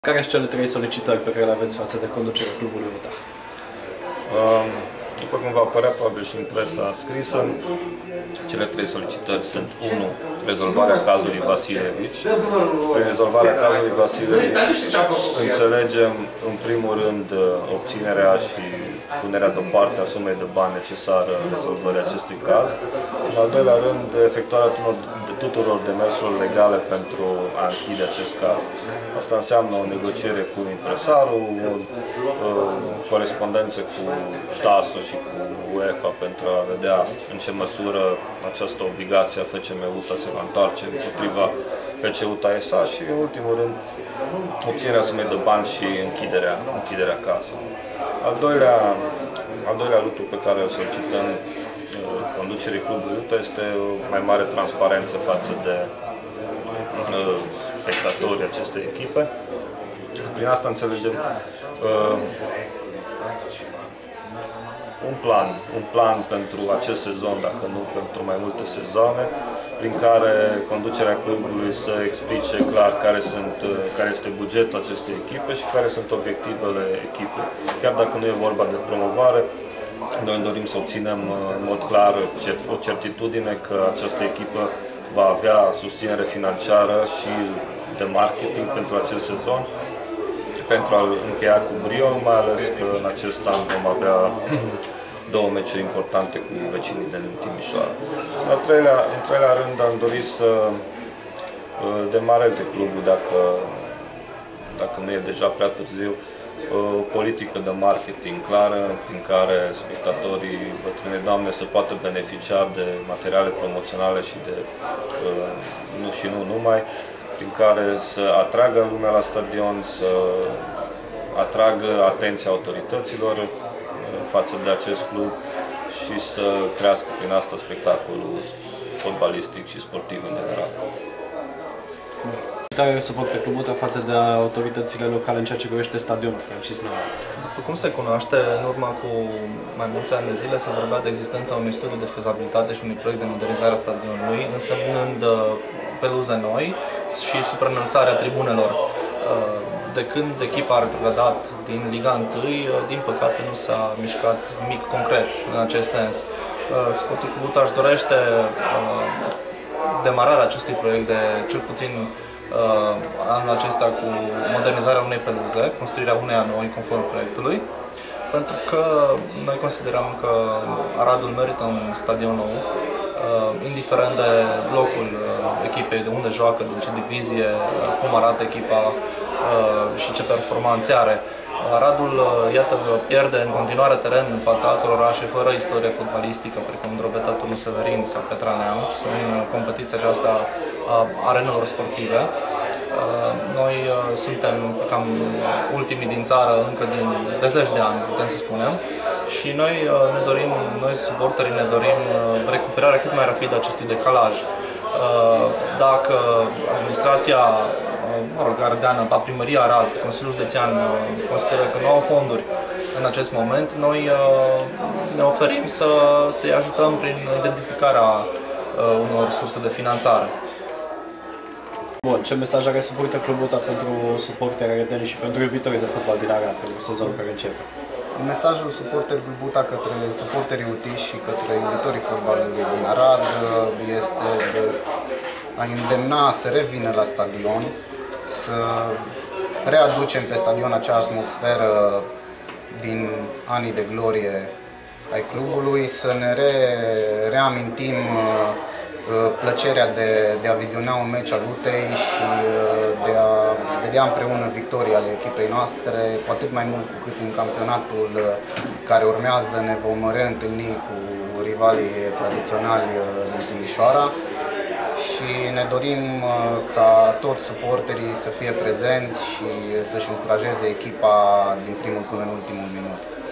Care sunt cele trei solicitări pe care le aveți față de conducerea clubului UTA? După cum va apărea probabil și în presa scrisă, cele trei solicitări sunt 1. Rezolvarea cazului Vasilevici. Prin rezolvarea cazului Vasilevici înțelegem în primul rând obținerea și punerea deoparte a sumei de bani necesară rezolvării acestui caz. În al doilea rând, efectuarea tuturor demersurilor legale pentru a închide acest caz. Asta înseamnă o negociere cu impresarul, o corespondență cu TASO și cu UEFA pentru a vedea în ce măsură această obligație a FCM UTA se va întoarce împotriva FC UTA SA și, în ultimul rând, obținerea sumei de bani și închiderea cazului. Al doilea lucru pe care îl solicităm conducerii clubului UTA este o mai mare transparență față de spectatorii acestei echipe. Prin asta înțelegem un plan pentru acest sezon, dacă nu pentru mai multe sezoane, prin care conducerea clubului să explice clar care este bugetul acestei echipe și care sunt obiectivele echipei. Chiar dacă nu e vorba de promovare, noi dorim să obținem în mod clar o certitudine că această echipă va avea susținere financiară și de marketing pentru acest sezon, pentru a-l încheia cu brio, mai ales că în acest an vom avea două meciuri importante cu vecinii din Timișoara. În al treilea rând am dorit să demareze clubul, dacă nu e deja prea târziu, o politică de marketing clară, prin care spectatorii bătrâne doamne să poată beneficia de materiale promoționale și nu numai, prin care să atragă lumea la stadion, să atragă atenția autorităților față de acest club și să crească prin asta spectacolul fotbalistic și sportiv în general. Care suportă clubul UTA față de autoritățile locale în ceea ce privește stadionul Francis Nava? După cum se cunoaște, în urmă cu mai mulți ani de zile se vorbea de existența unui studiu de fezabilitate și unui proiect de modernizare a stadionului, însemnând peluze noi și supraînălțarea tribunelor. De când echipa a retrogradat din Liga 1, din păcate nu s-a mișcat nimic concret în acest sens. Sportul Club UTA își dorește demararea acestui proiect de cel puțin anul acesta cu modernizarea unei peluze, construirea uneia noi conform proiectului, pentru că noi considerăm că Aradul merită un stadion nou, indiferent de locul echipei, de unde joacă, din ce divizie, cum arată echipa și ce performanțe are. Aradul, iată, pierde în continuare teren în fața altor orașe fără istorie fotbalistică, precum Drobeta, Turnul Severin sau Petra Neamț, în competiția aceasta a arenelor sportive. Noi suntem cam ultimii din țară, încă de zeci de ani, putem să spunem, și noi suporterii ne dorim recuperarea cât mai rapidă a acestui decalaj. Dacă administrația ardeană, primăria Arad, Consiliul Județean consideră că nu au fonduri în acest moment, noi ne oferim să-i ajutăm prin identificarea unor surse de finanțare. Bun, ce mesaj are suportă clubul UTA pentru suporterii aradeni și pentru iubitorii de fotbal din Arad, pentru sezonul care începe? Mesajul suporterii UTA către suporterii UTI și către iubitorii fotbalului din Arad este de a îndemna să revină la stadion, să readucem pe stadion acea atmosferă din anii de glorie ai clubului, să ne reamintim plăcerea de a viziona un meci al UTEI și de a vedea împreună victorii ale echipei noastre, cu atât mai mult cu cât în campionatul care urmează ne vom reîntâlni cu rivalii tradiționali din Timișoara și ne dorim ca toți suporterii să fie prezenți și să-și încurajeze echipa din primul până în ultimul minut.